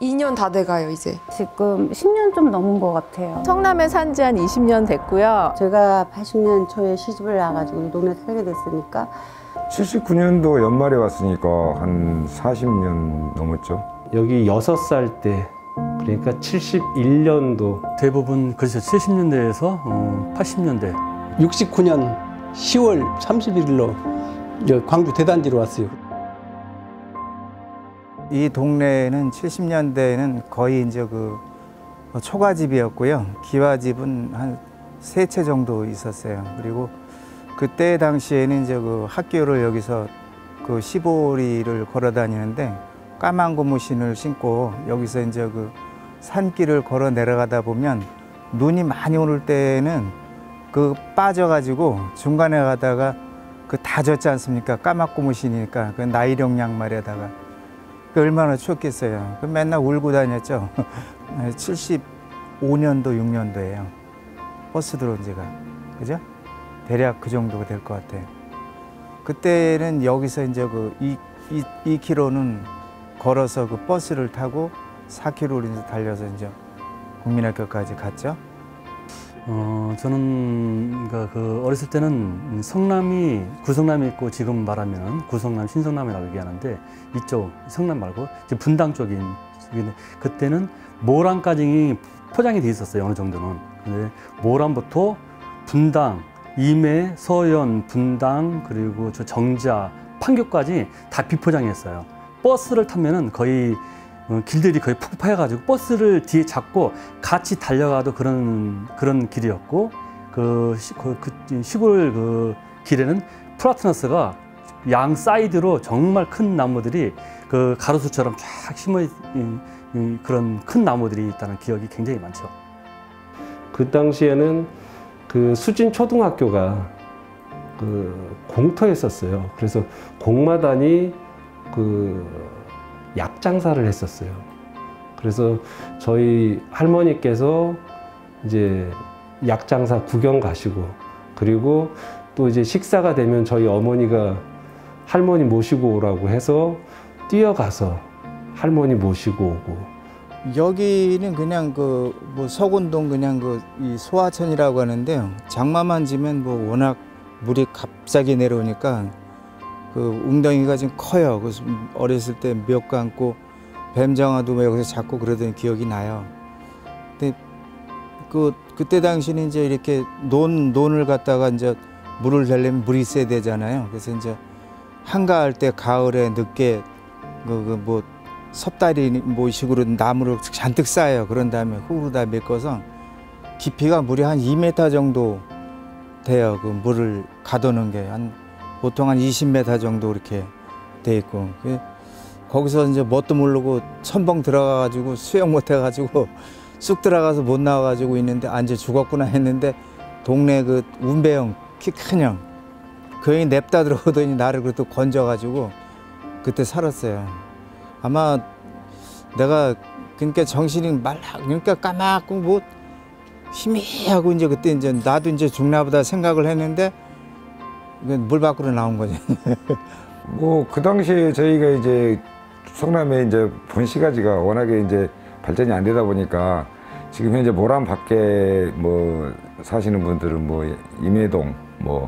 2년 다 돼가요, 이제. 지금 10년 좀 넘은 것 같아요. 성남에 산 지 한 20년 됐고요. 제가 80년 초에 시집을 나가지고 이 동네 살게 됐으니까 79년도 연말에 왔으니까 한 40년 넘었죠. 여기 6살 때, 그러니까 71년도. 대부분 그렇죠. 70년대에서 80년대. 69년 10월 31일로 광주 대단지로 왔어요. 이 동네는 70년대에는 거의 이제 그 초가집이었고요. 기와집은 한 3채 정도 있었어요. 그리고 그때 당시에는 이제 그 학교를 여기서 그 시보리를 걸어 다니는데 까만 고무신을 신고 여기서 이제 그 산길을 걸어 내려가다 보면 눈이 많이 오를 때는 그 빠져가지고 중간에 가다가 그 다 젖지 않습니까? 까맣고 무시니까 그 나일용 양말에다가 그 얼마나 추웠겠어요. 그 맨날 울고 다녔죠. 75년도 6년도예요. 버스 들어온 지가 그죠? 대략 그 정도가 될 것 같아요. 그때는 여기서 이제 그 2km는 걸어서 그 버스를 타고 4km를 이제 달려서 이제 국민학교까지 갔죠. 저는 그 어렸을 때는 성남이 구성남이 있고 지금 말하면 구성남, 신성남이라고 얘기하는데 이쪽 성남 말고 이제 분당 쪽인 그때는 모란까지 포장이 돼 있었어요. 어느 정도는. 근데 모란부터 분당, 임해, 서현, 분당 그리고 저 정자, 판교까지 다 비포장했어요. 버스를 타면은 거의 길들이 거의 푹 파여가지고 버스를 뒤에 잡고 같이 달려가도 그런 길이었고 그 시골 그 길에는 플라트너스가 양 사이드로 정말 큰 나무들이 그 가로수처럼 쫙 심어 그런 큰 나무들이 있다는 기억이 굉장히 많죠. 그 당시에는 그 수진 초등학교가 그 공터였었어요. 그래서 공마단이 그 약 장사를 했었어요. 그래서 저희 할머니께서 이제 약 장사 구경 가시고 그리고 또 이제 식사가 되면 저희 어머니가 할머니 모시고 오라고 해서 뛰어가서 할머니 모시고 오고. 여기는 그냥 그 뭐 서군동 그냥 그 이 소하천이라고 하는데요. 장마만 지면 뭐 워낙 물이 갑자기 내려오니까 그 웅덩이가 좀 커요. 그래서 어렸을 때 몇 감고 뱀장어도 여기서 잡고 그러던 기억이 나요. 근데 그때 당시는 이제 이렇게 논을 갖다가 이제 물을 달려면 물이 있어야 되잖아요. 그래서 이제 한가할 때 가을에 늦게 뭐 섭다리 뭐 식으로 나무를 잔뜩 쌓아요. 그런 다음에 흙으로 다 메꿔서 깊이가 물이 한 2m 정도 돼요. 그 물을 가두는 게 보통 한 20m 정도 이렇게 돼 있고 거기서 이제 뭣도 모르고 첨벙 들어가가지고 수영 못해가지고 쑥 들어가서 못 나와가지고 있는데 이제 죽었구나 했는데 동네 그 운배형 키 큰 형 그 형이 냅다 들어오더니 나를 그래도 건져가지고 그때 살았어요. 아마 내가 그러니까 정신이 그러니까 까맣고 뭐 희미하고 이제 그때 이제 나도 이제 죽나보다 생각을 했는데 물 밖으로 나온 거지. 뭐 그 당시에 저희가 이제 성남에 이제 본시가지가 워낙에 이제 발전이 안 되다 보니까 지금 현재 모란 밖에 뭐 사시는 분들은 뭐 임해동 뭐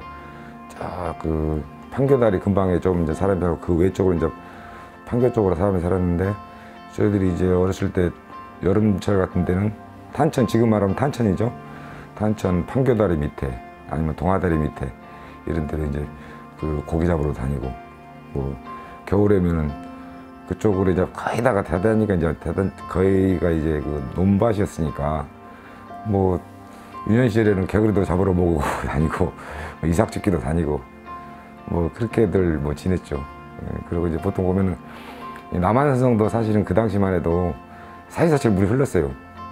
그 판교다리 근방에 좀 이제 사람이 살고 그 외쪽으로 이제 판교 쪽으로 사람이 살았는데 저희들이 이제 어렸을 때 여름철 같은 데는 탄천 지금 말하면 탄천이죠. 탄천 판교다리 밑에 아니면 동아다리 밑에 이런 데로 이제 그 고기 잡으러 다니고 뭐 겨울에면은 그쪽으로 이제 거의 다가 대단히가 이제 거의가 이제 그 논밭이었으니까 뭐 유년 시절에는 개구리도 잡으러 모으고 다니고 이삭짓기도 다니고 뭐 그렇게들 뭐 지냈죠. 그리고 이제 보통 보면은 남한산성도 사실은 그 당시만 해도 사시사철 물이 흘렀어요.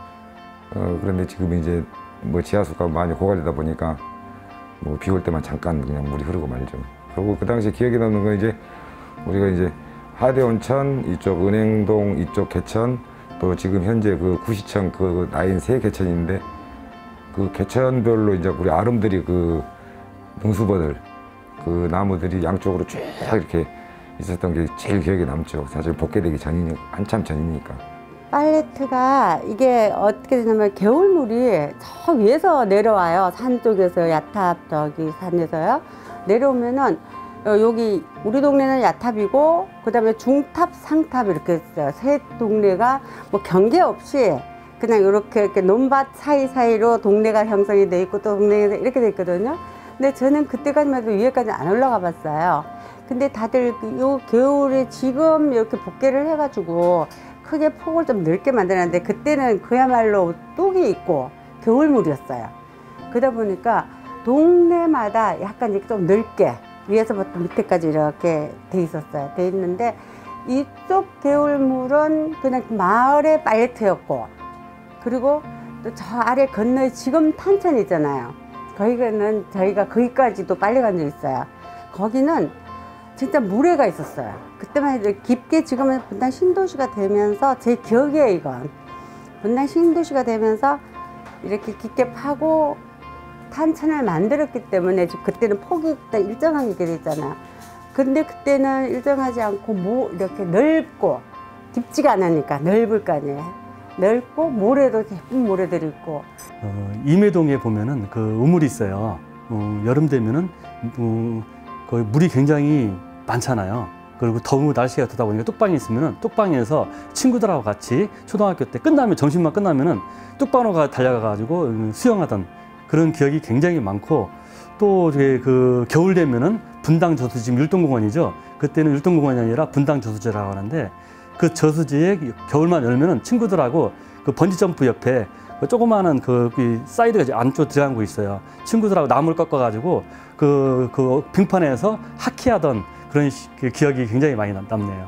그런데 지금 이제 뭐 지하수가 많이 고갈되다 보니까 뭐 비 올 때만 잠깐 그냥 물이 흐르고 말죠. 그리고 그 당시 기억에 남는 건 이제 우리가 이제 하대온천, 이쪽 은행동, 이쪽 개천, 또 지금 현재 그 구시천 그 라인 3개천인데 그 개천별로 이제 우리 아름들이 그 능수버들 그 나무들이 양쪽으로 쭉 이렇게 있었던 게 제일 기억에 남죠. 사실 복개되기 전이니 한참 전이니까. 팔레트가 이게 어떻게 되냐면 겨울물이 저 위에서 내려와요. 산 쪽에서 야탑 저기 산에서요. 내려오면은 여기 우리 동네는 야탑이고 그다음에 중탑, 상탑 이렇게 있어요. 세 동네가 뭐 경계 없이 그냥 이렇게 논밭 사이사이로 동네가 형성이 돼 있고 또 동네가 이렇게 돼 있거든요. 근데 저는 그때까지만 해도 위에까지 안 올라가 봤어요. 근데 다들 요 겨울에 지금 이렇게 복개를 해가지고 크게 폭을 좀 넓게 만들었는데 그때는 그야말로 뚝이 있고 겨울물이었어요. 그러다 보니까 동네마다 약간 이렇게 좀 넓게 위에서부터 밑에까지 이렇게 돼 있었어요. 돼 있는데 이쪽 겨울물은 그냥 마을의 팔레트였고 그리고 또 저 아래 건너에 지금 탄천 있잖아요. 거기는 저희가 거기까지도 빨리 간 적 있어요. 거기는 진짜 물회가 있었어요. 그때만 해도 깊게 지금은 분당 신도시가 되면서 제 기억이에요, 이건. 분당 신도시가 되면서 이렇게 깊게 파고 탄천을 만들었기 때문에 그때는 폭이 일정하게 돼 있잖아요. 근데 그때는 일정하지 않고 이렇게 넓고 깊지가 않으니까 넓을 거 아니에요. 넓고 모래도 예쁜 모래들이 있고. 임해동에 보면은 그 우물이 있어요. 여름 되면은 거의 물이 굉장히 많잖아요. 그리고 더운 날씨가 더다 보니까 뚝방이 있으면은 뚝방에서 친구들하고 같이 초등학교 때 끝나면 점심만 끝나면은 뚝방으로 달려가가지고 수영하던 그런 기억이 굉장히 많고 또 그 겨울 되면은 분당 저수지 지금 율동공원이죠. 그때는 율동공원이 아니라 분당 저수지라고 하는데 그 저수지에 겨울만 열면은 친구들하고 그 번지점프 옆에 그 조그마한 그 사이드가 안쪽 들어간 거 있어요. 친구들하고 나무를 꺾어가지고 그 빙판에서 하키하던 그런 기억이 굉장히 많이 남네요.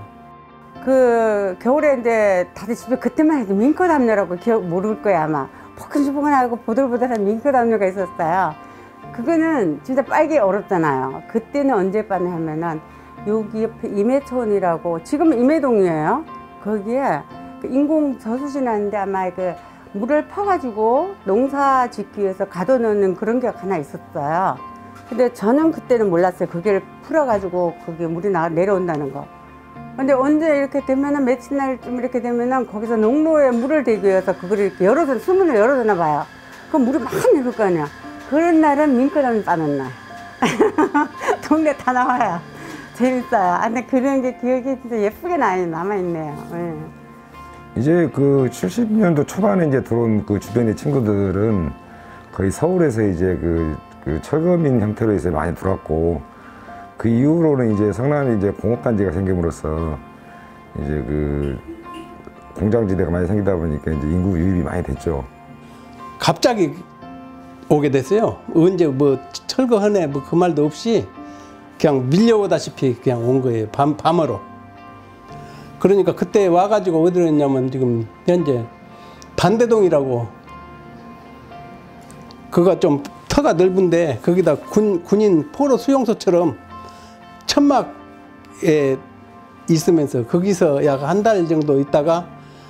그 겨울에 이제 다들 집에 그때만 해도 민컷 압류라고 기억 모를 거야 아마. 포근포근하고 보들보들한 민컷 압류가 있었어요. 그거는 진짜 빨기 어렵잖아요. 그때는 언제 빠냐면은 여기 옆에 임해촌이라고 지금 임해동이에요. 거기에 그 인공 저수지 나는데 아마 그 물을 퍼가지고 농사 짓기 위해서 가둬놓는 그런 게 하나 있었어요. 근데 저는 그때는 몰랐어요. 그게 풀어가지고 그게 물이 내려온다는 거. 근데 언제 이렇게 되면은 며칠 날쯤 이렇게 되면은 거기서 농로에 물을 대기 위해서 그걸 이렇게 수문을 열어두나 봐요. 그럼 물이 막 내릴 거 아니야. 그런 날은 민끄러미 빠는 날. 동네 다 나와요. 재밌어요. 근데 그런 게 기억이 진짜 예쁘게 남아있네요. 네. 이제 그 70년도 초반에 이제 들어온 그 주변의 친구들은 거의 서울에서 이제 그 철거민 형태로 이제 많이 들어왔고 그 이후로는 이제 성남이 이제 공업단지가 생김으로써 이제 그 공장지대가 많이 생기다 보니까 이제 인구 유입이 많이 됐죠. 갑자기 오게 됐어요. 언제 뭐 철거하네 뭐 그 말도 없이 그냥 밀려오다시피 그냥 온 거예요. 밤으로. 그러니까 그때 와가지고 어디로 했냐면 지금 현재 반대동이라고 그거 좀 터가 넓은데 거기다 군인 포로 수용소처럼 천막에 있으면서 거기서 약 한 달 정도 있다가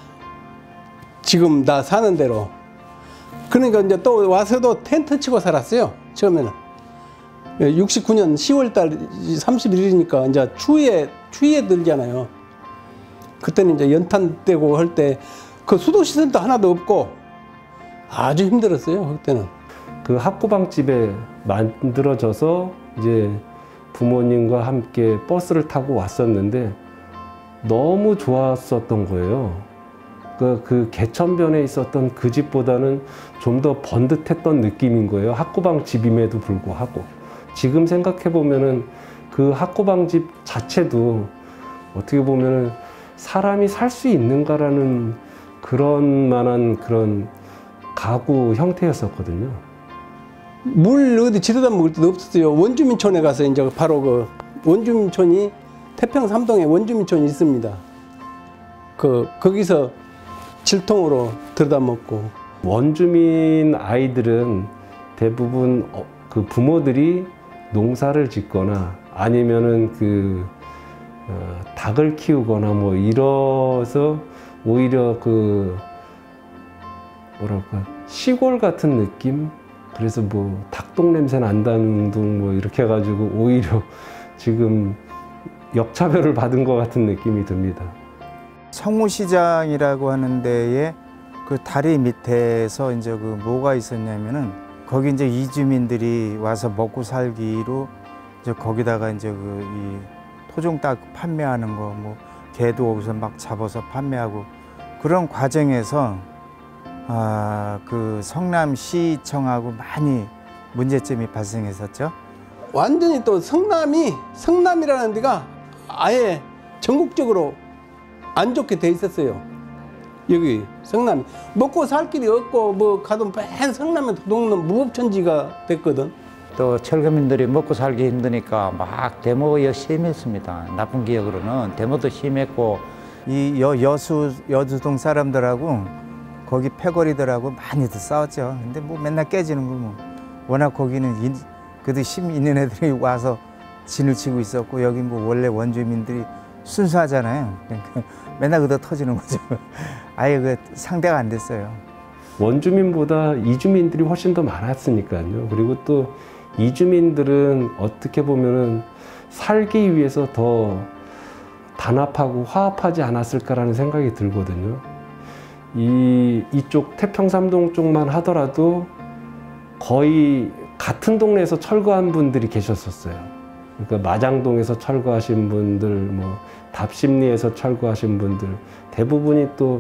지금 나 사는 대로 그러니까 이제 또 와서도 텐트 치고 살았어요. 처음에는 69년 10월달 31일이니까 이제 추위에 들잖아요. 그때는 이제 연탄 떼고 할 때 그 수도 시설도 하나도 없고 아주 힘들었어요. 그때는. 그 학구방집에 만들어져서 이제 부모님과 함께 버스를 타고 왔었는데 너무 좋았었던 거예요. 그 개천변에 있었던 그 집보다는 좀 더 번듯했던 느낌인 거예요. 학구방집임에도 불구하고. 지금 생각해 보면은 그 학구방집 자체도 어떻게 보면은 사람이 살 수 있는가라는 그런 만한 그런 가구 형태였었거든요. 물 어디 지르다 먹을 데도 없었어요. 원주민촌에 가서 이제 바로 그 원주민촌이 태평 3동에 원주민촌이 있습니다. 거기서 질통으로 들여다 먹고. 원주민 아이들은 대부분 그 부모들이 농사를 짓거나 아니면은 닭을 키우거나 뭐 이래서 오히려 뭐랄까 시골 같은 느낌? 그래서 뭐 닭똥 냄새 난다는 둥 뭐 이렇게 해가지고 오히려 지금 역차별을 받은 것 같은 느낌이 듭니다. 청우시장이라고 하는 데에 그 다리 밑에서 이제 그 뭐가 있었냐면은 거기 이제 이주민들이 와서 먹고 살기로 이제 거기다가 이제 그 이 토종 닭 판매하는 거 뭐 개도 거기서 막 잡아서 판매하고 그런 과정에서 그 성남시청하고 많이 문제점이 발생했었죠. 완전히 또 성남이라는 데가 아예 전국적으로 안 좋게 돼 있었어요. 여기 성남이 먹고 살 길이 없고 뭐 가도 맨 성남에 도둑놈 무법천지가 됐거든. 또 철거민들이 먹고 살기 힘드니까 막 데모가 심했습니다. 나쁜 기억으로는 데모도 심했고 이 여주동 사람들하고 거기 패거리들하고 많이들 싸웠죠. 근데 뭐 맨날 깨지는 거 뭐 워낙 거기는 그래도 힘 있는 애들이 와서 진을 치고 있었고 여기 뭐 원래 원주민들이 순수하잖아요. 그러니까 맨날 그다 터지는 거죠. 아예 그 상대가 안 됐어요. 원주민보다 이주민들이 훨씬 더 많았으니까요. 그리고 또 이주민들은 어떻게 보면은 살기 위해서 더 단합하고 화합하지 않았을까라는 생각이 들거든요. 이쪽 태평삼동 쪽만 하더라도 거의 같은 동네에서 철거한 분들이 계셨었어요. 그러니까 마장동에서 철거하신 분들, 뭐 답심리에서 철거하신 분들, 대부분이 또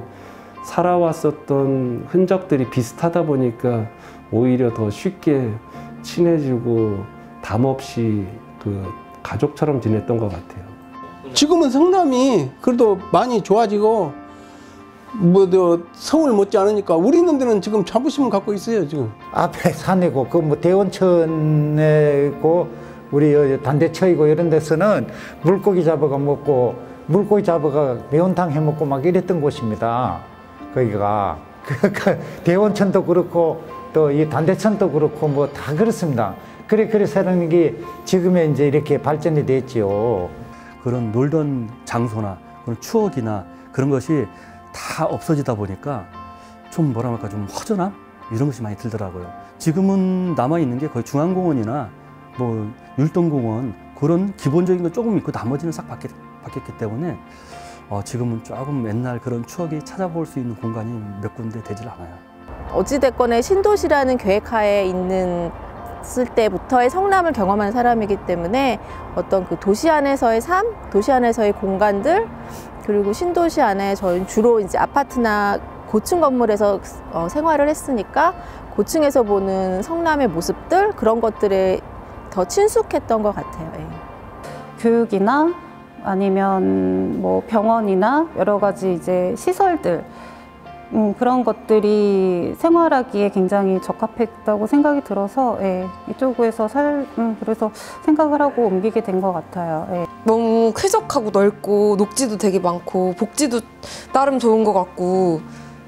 살아왔었던 흔적들이 비슷하다 보니까 오히려 더 쉽게 친해지고 담 없이 그 가족처럼 지냈던 것 같아요. 지금은 성남이 그래도 많이 좋아지고 뭐 서울 못지 않으니까 우리 있는 데는 지금 자부심 갖고 있어요. 지금 앞에 산이고 그 뭐 대원천이고 우리 단대처이고 이런 데서는 물고기 잡아가 먹고 물고기 잡아가 매운탕 해 먹고 막 이랬던 곳입니다. 거기가 대원천도 그렇고 또 이 단대천도 그렇고 뭐 다 그렇습니다. 그래 사는 게 지금에 이제 이렇게 발전이 됐지요. 그런 놀던 장소나 그런 추억이나 그런 것이 다 없어지다 보니까 좀 뭐라 할까 좀 허전함 이런 것이 많이 들더라고요. 지금은 남아 있는 게 거의 중앙공원이나 뭐 율동공원 그런 기본적인 거 조금 있고 나머지는 싹 바뀌었기 때문에 지금은 조금 옛날 그런 추억이 찾아볼 수 있는 공간이 몇 군데 되질 않아요. 어찌됐건에 신도시라는 계획하에 있는 쓸 때부터의 성남을 경험한 사람이기 때문에 어떤 그 도시 안에서의 삶, 도시 안에서의 공간들, 그리고 신도시 안에 저희는 주로 이제 아파트나 고층 건물에서 생활을 했으니까 고층에서 보는 성남의 모습들 그런 것들에 더 친숙했던 것 같아요. 예. 교육이나 아니면 뭐 병원이나 여러 가지 이제 시설들 그런 것들이 생활하기에 굉장히 적합했다고 생각이 들어서 예, 이쪽에서 그래서 생각을 하고 옮기게 된 것 같아요. 예. 너무 쾌적하고 넓고 녹지도 되게 많고 복지도 나름 좋은 것 같고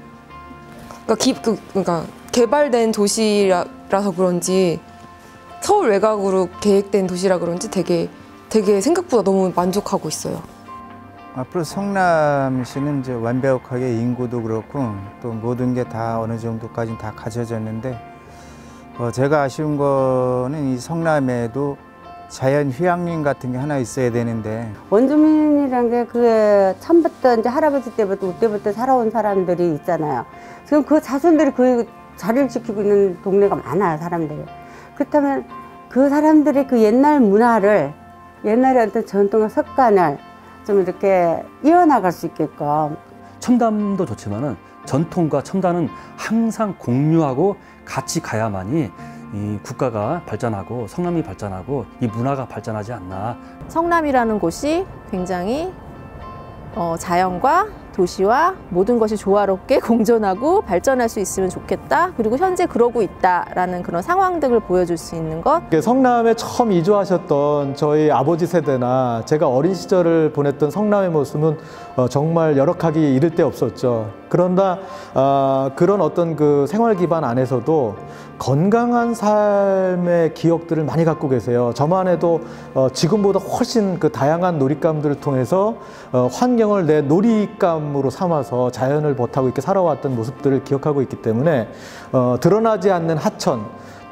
그러니까 개발된 도시라서 그런지 서울 외곽으로 계획된 도시라 그런지 되게 생각보다 너무 만족하고 있어요. 앞으로 성남시는 이제 완벽하게 인구도 그렇고 또 모든 게 다 어느 정도까지는 다 갖춰졌는데 제가 아쉬운 거는 이 성남에도 자연 휴양림 같은 게 하나 있어야 되는데 원주민이란 게 그게 처음부터 이제 할아버지 때부터 그때부터 살아온 사람들이 있잖아요. 지금 그 자손들이 그 자리를 지키고 있는 동네가 많아요, 사람들이. 그렇다면 그 사람들이 그 옛날 문화를 옛날의 어떤 전통의 습관을 좀 이렇게 이어나갈 수 있게끔. 첨단도 좋지만은 전통과 첨단은 항상 공유하고 같이 가야만이 이 국가가 발전하고 성남이 발전하고 이 문화가 발전하지 않나. 성남이라는 곳이 굉장히 자연과 도시와 모든 것이 조화롭게 공존하고 발전할 수 있으면 좋겠다. 그리고 현재 그러고 있다라는 그런 상황들을 보여줄 수 있는 것. 성남에 처음 이주하셨던 저희 아버지 세대나 제가 어린 시절을 보냈던 성남의 모습은 정말 열악하기 이를 데 없었죠. 그러나 그런 어떤 그 생활 기반 안에서도 건강한 삶의 기억들을 많이 갖고 계세요. 저만 해도 지금보다 훨씬 그 다양한 놀잇감들을 통해서 환경을 내 놀잇감으로 삼아서 자연을 보타고 이렇게 살아왔던 모습들을 기억하고 있기 때문에 드러나지 않는 하천,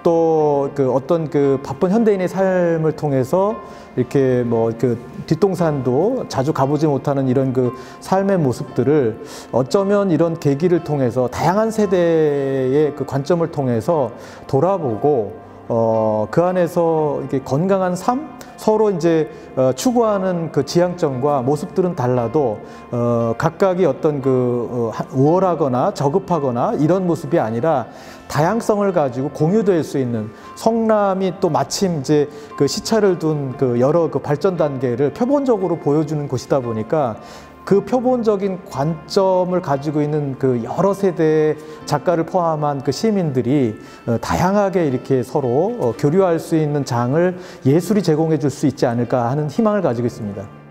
또 그 어떤 그 바쁜 현대인의 삶을 통해서 이렇게 뭐 그 뒷동산도 자주 가보지 못하는 이런 그 삶의 모습들을 어쩌면 이런 계기를 통해서 다양한 세대의 그 관점을 통해서 돌아보고 그 안에서 이렇게 건강한 삶, 서로 이제 추구하는 그 지향점과 모습들은 달라도 각각이 어떤 그 우월하거나 저급하거나 이런 모습이 아니라 다양성을 가지고 공유될 수 있는, 성남이 또 마침 이제 그 시차를 둔 그 여러 그 발전 단계를 표본적으로 보여주는 곳이다 보니까 그 표본적인 관점을 가지고 있는 그 여러 세대의 작가를 포함한 그 시민들이 다양하게 이렇게 서로 교류할 수 있는 장을 예술이 제공해 줄 수 있지 않을까 하는 희망을 가지고 있습니다.